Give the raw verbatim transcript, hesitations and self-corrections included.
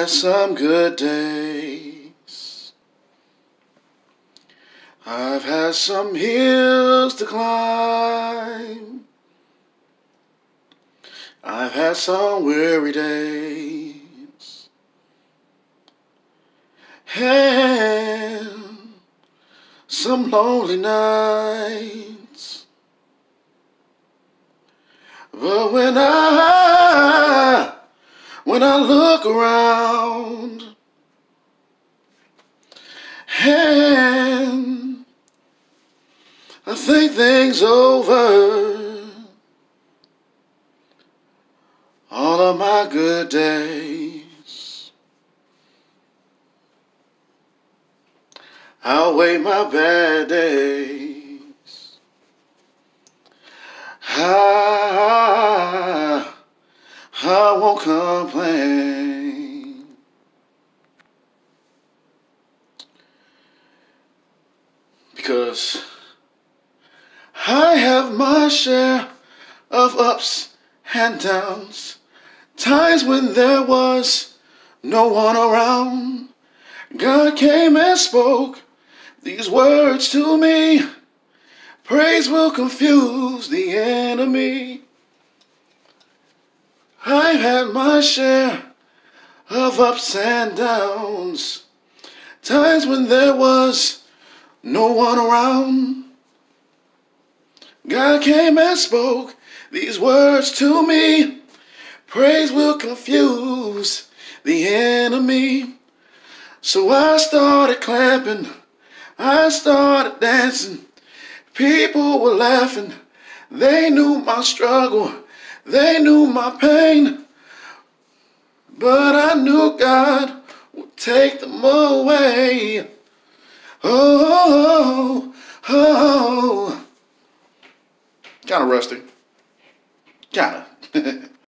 had some good days. I've had some hills to climb. I've had some weary days. And some lonely nights. But when I, when I look around and I think things over, all of my good days outweigh my bad days. I, I won't complain, because I have my share of ups and downs, times when there was no one around. God came and spoke these words to me: praise will confuse the enemy. I've had my share of ups and downs, times when there was no one around. God came and spoke these words to me: praise will confuse the enemy. So I started clapping, I started dancing. People were laughing, they knew my struggle, they knew my pain. But I knew God would take them away. Oh, oh, oh. Kind of rusty. Kind of.